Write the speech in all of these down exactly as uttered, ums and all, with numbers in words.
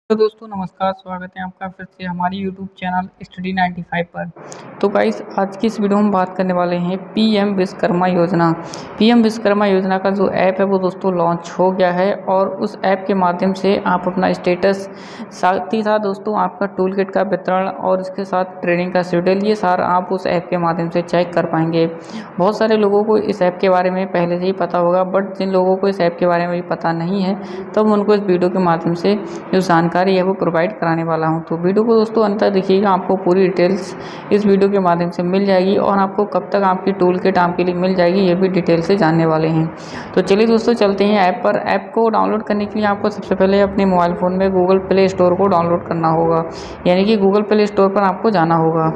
तो दोस्तों नमस्कार, स्वागत है आपका फिर से हमारी YouTube channel study ninety five पर। तो गाइस आज की इस वीडियो में बात करने वाले हैं पीएम विश्वकर्मा योजना। पीएम विश्वकर्मा योजना का जो ऐप है वो दोस्तों लॉन्च हो गया है और उस ऐप के माध्यम से आप अपना स्टेटस, साथ ही साथ दोस्तों आपका टूल किट का वितरण और इसके साथ ट्रेनिंग का शेड्यूल, ये सारा आप उस ऐप के माध्यम से चेक कर पाएंगे। बहुत सारे लोगों को इस ऐप के बारे में पहले से ही पता होगा, बट जिन लोगों को इस ऐप के बारे में भी पता नहीं है तो मैं उनको इस वीडियो के माध्यम से जो जानकारी है वो प्रोवाइड कराने वाला हूं। तो वीडियो को दोस्तों अंत तक देखिएगा, आपको पूरी डिटेल्स इस वीडियो के माध्यम से मिल जाएगी और आपको कब तक आपकी टूल किट आपके लिए मिल जाएगी ये भी डिटेल से जानने वाले हैं। तो चलिए दोस्तों चलते हैं ऐप पर। ऐप को डाउनलोड करने के लिए आपको सबसे पहले अपने मोबाइल फ़ोन में गूगल प्ले स्टोर को डाउनलोड करना होगा, यानी कि गूगल प्ले स्टोर पर आपको जाना होगा।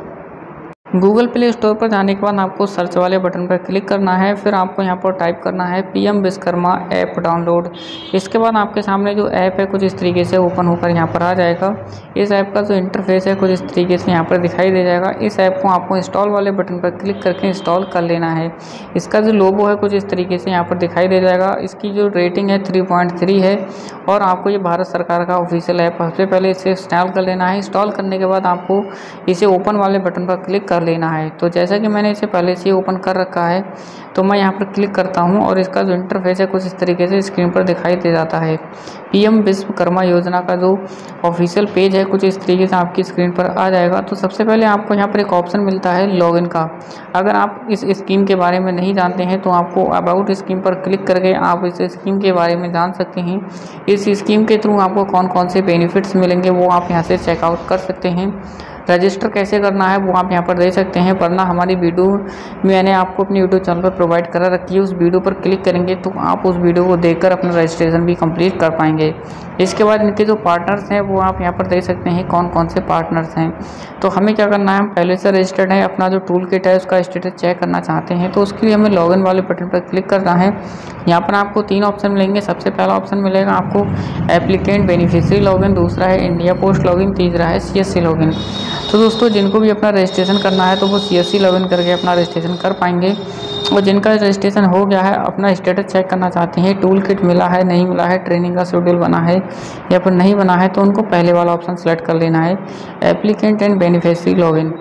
गूगल प्ले स्टोर पर जाने के बाद आपको सर्च वाले बटन पर क्लिक करना है, फिर आपको यहाँ पर टाइप करना है पीएम विश्वकर्मा ऐप डाउनलोड। इसके बाद आपके सामने जो ऐप है कुछ इस तरीके से ओपन होकर यहाँ पर आ जाएगा। इस ऐप का जो इंटरफेस है कुछ इस तरीके से यहाँ पर दिखाई दे जाएगा। इस ऐप को आपको इंस्टॉल वाले बटन पर क्लिक करके इंस्टॉल कर लेना है। इसका जो लोगो है कुछ इस तरीके से यहाँ पर दिखाई दे जाएगा। इसकी जो रेटिंग है थ्री पॉइंट थ्री है और आपको ये भारत सरकार का ऑफिशियल ऐप सबसे पहले इसे इंस्टॉल कर लेना है। इंस्टॉल करने के बाद आपको इसे ओपन वाले बटन पर क्लिक कर लेना है। तो जैसा कि मैंने इसे पहले से ओपन कर रखा है तो मैं यहाँ पर क्लिक करता हूँ और इसका जो इंटरफेस है कुछ इस तरीके से स्क्रीन पर दिखाई दे जाता है। पीएम विश्वकर्मा योजना का जो ऑफिशियल पेज है कुछ इस तरीके से आपकी स्क्रीन पर आ जाएगा। तो सबसे पहले आपको यहाँ पर एक ऑप्शन मिलता है लॉगिन का। अगर आप इस स्कीम के बारे में नहीं जानते हैं तो आपको अबाउट स्कीम पर क्लिक करके आप इस स्कीम के बारे में जान सकते हैं। इस स्कीम के थ्रू आपको कौन कौन से बेनिफिट्स मिलेंगे वो आप यहाँ से चेकआउट कर सकते हैं। रजिस्टर कैसे करना है वो आप यहाँ पर देख सकते हैं, वरना हमारी वीडियो मैंने आपको अपने यूट्यूब चैनल पर प्रोवाइड करा रखी है। उस वीडियो पर क्लिक करेंगे तो आप उस वीडियो को देखकर अपना रजिस्ट्रेशन भी कंप्लीट कर पाएंगे। इसके बाद इनके जो पार्टनर्स हैं वो आप यहाँ पर देख सकते हैं कौन कौन से पार्टनर्स हैं। तो हमें क्या करना है, हम पहले से रजिस्टर्ड है, अपना जो टूल किट है उसका स्टेटस चेक करना चाहते हैं तो उसके लिए हमें लॉगिन वाले बटन पर क्लिक करना है। यहाँ पर आपको तीन ऑप्शन मिलेंगे। सबसे पहला ऑप्शन मिलेगा आपको एप्लीकेंट बेनिफिशियरी लॉगिन, दूसरा है इंडिया पोस्ट लॉगिन, तीसरा है सीएससी लॉगिन। तो दोस्तों जिनको भी अपना रजिस्ट्रेशन करना है तो वो सीएससी लॉगिन करके अपना रजिस्ट्रेशन कर पाएंगे, और जिनका रजिस्ट्रेशन हो गया है अपना स्टेटस चेक करना चाहते हैं, टूल किट मिला है नहीं मिला है, ट्रेनिंग का शेड्यूल बना है या फिर नहीं बना है, तो उनको पहले वाला ऑप्शन सेलेक्ट कर लेना है एप्लीकेंट एंड बेनिफिशियरी लॉगिन।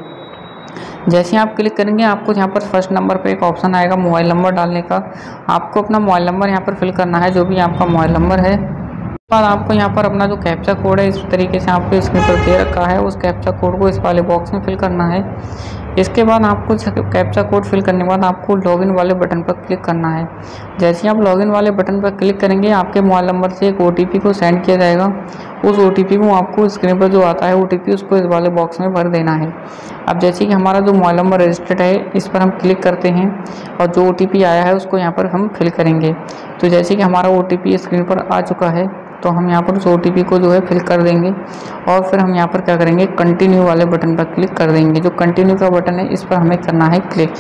जैसे आप क्लिक करेंगे आपको यहाँ पर फर्स्ट नंबर पे एक ऑप्शन आएगा मोबाइल नंबर डालने का। आपको अपना मोबाइल नंबर यहाँ पर फिल करना है, जो भी आपका मोबाइल नंबर है। बाद आपको यहाँ पर अपना जो कैप्चा कोड है इस तरीके से आपको स्क्रीन पर दे रखा है, उस कैप्चा कोड को इस वाले बॉक्स में फिल करना है। इसके बाद आपको कैप्चा कोड फिल करने के बाद आपको लॉगिन वाले बटन पर क्लिक करना है। जैसे आप लॉगिन वाले बटन पर क्लिक करेंगे आपके मोबाइल नंबर से एक ओटीपी को सेंड किया जाएगा। उस ओटीपी को आपको स्क्रीन पर जो आता है ओटीपी उसको इस वाले बॉक्स में भर देना है। अब जैसे कि हमारा जो मोबाइल नंबर रजिस्टर्ड है इस पर हम क्लिक करते हैं और जो ओटीपी आया है उसको यहाँ पर हम फिल करेंगे। तो जैसे कि हमारा ओटीपी स्क्रीन पर आ चुका है तो हम यहाँ पर उस ओटीपी को जो है फिल कर देंगे और फिर हम यहाँ पर क्या करेंगे, कंटिन्यू वाले बटन पर क्लिक कर देंगे। जो कंटिन्यू का बटन है इस पर हमें करना है क्लिक।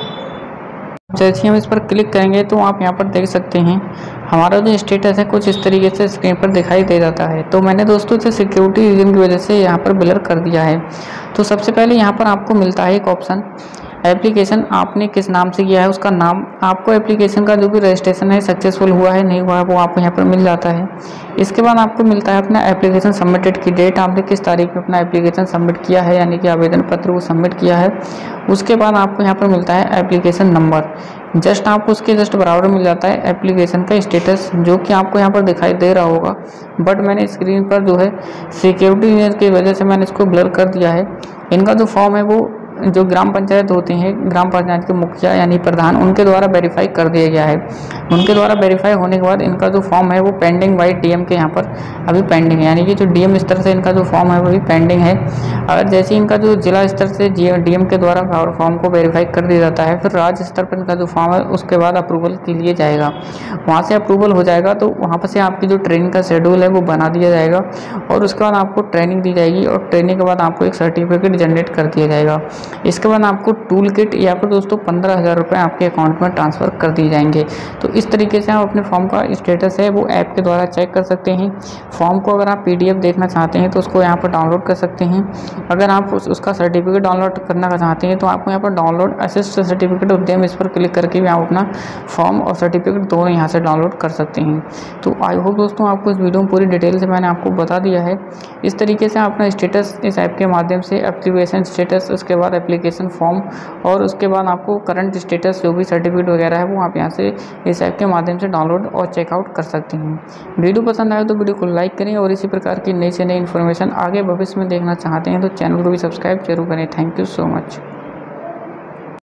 जैसे हम इस पर क्लिक करेंगे तो आप यहाँ पर देख सकते हैं हमारा जो स्टेटस है कुछ इस तरीके से स्क्रीन पर दिखाई दे जाता है। तो मैंने दोस्तों इसे सिक्योरिटी रीजन की वजह से यहाँ पर ब्लर कर दिया है। तो सबसे पहले यहाँ पर आपको मिलता है एक ऑप्शन एप्लीकेशन, आपने किस नाम से किया है उसका नाम, आपको एप्लीकेशन का जो भी रजिस्ट्रेशन है सक्सेसफुल हुआ है नहीं हुआ है वो आपको यहाँ पर मिल जाता है। इसके बाद आपको मिलता है अपना एप्लीकेशन सबमिटेड की डेट, आपने किस तारीख में अपना एप्लीकेशन सबमिट किया है यानी कि आवेदन पत्र को सबमिट किया है। उसके बाद आपको यहाँ पर मिलता है एप्लीकेशन नंबर, जस्ट आपको उसके जस्ट बराबर मिल जाता है एप्लीकेशन का स्टेटस, जो कि आपको यहाँ पर दिखाई दे रहा होगा, बट मैंने स्क्रीन पर जो है सिक्योरिटी रीजन की वजह से मैंने इसको ब्लर कर दिया है। इनका जो फॉर्म है वो जो ग्राम पंचायत होते हैं, ग्राम पंचायत के मुखिया यानी प्रधान, उनके द्वारा वेरीफाई कर दिया गया है। उनके द्वारा वेरीफाई होने के बाद इनका जो फॉर्म है वो पेंडिंग बाई डीएम के यहाँ पर अभी पेंडिंग है, यानी कि जो डीएम स्तर से इनका जो फॉर्म है वो भी पेंडिंग है। अगर जैसे इनका जो जिला स्तर से डीएम के द्वारा फॉर्म को वेरीफाई कर दिया जाता है, फिर राज्य स्तर पर इनका जो फॉर्म है उसके बाद अप्रूवल के लिए जाएगा। वहाँ से अप्रूवल हो जाएगा तो वहाँ पर से आपकी जो ट्रेनिंग का शेड्यूल है वो बना दिया जाएगा और उसके बाद आपको ट्रेनिंग दी जाएगी और ट्रेनिंग के बाद आपको एक सर्टिफिकेट जनरेट कर दिया जाएगा। इसके बाद आपको टूल किट या फिर दोस्तों पंद्रह हज़ार रुपये आपके अकाउंट में ट्रांसफ़र कर दिए जाएंगे। तो इस तरीके से आप अपने फॉर्म का स्टेटस है वो ऐप के द्वारा चेक कर सकते हैं। फॉर्म को अगर आप पीडीएफ देखना चाहते हैं तो उसको यहाँ पर डाउनलोड कर सकते हैं। अगर आप उस, उसका सर्टिफिकेट डाउनलोड करना चाहते हैं तो आपको यहाँ पर डाउनलोड असिस्ट सर्टिफिकेट उद्यम इस पर क्लिक करके भी आप अपना फॉर्म और सर्टिफिकेट दोनों यहाँ से डाउनलोड कर सकते हैं। तो आई होप दोस्तों आपको इस वीडियो में पूरी डिटेल से मैंने आपको बता दिया है। इस तरीके से अपना स्टेटस इस ऐप के माध्यम से एप्लीकेशन स्टेटस, उसके बाद एप्लीकेशन फॉर्म और उसके बाद आपको करंट स्टेटस जो भी सर्टिफिकेट वगैरह है वो आप यहाँ से इस ऐप के माध्यम से डाउनलोड और चेकआउट कर सकते हैं। वीडियो पसंद आए तो वीडियो को लाइक करें और इसी प्रकार की नई से नई इन्फॉर्मेशन आगे भविष्य में देखना चाहते हैं तो चैनल को भी सब्सक्राइब जरूर करें। Thank you so much.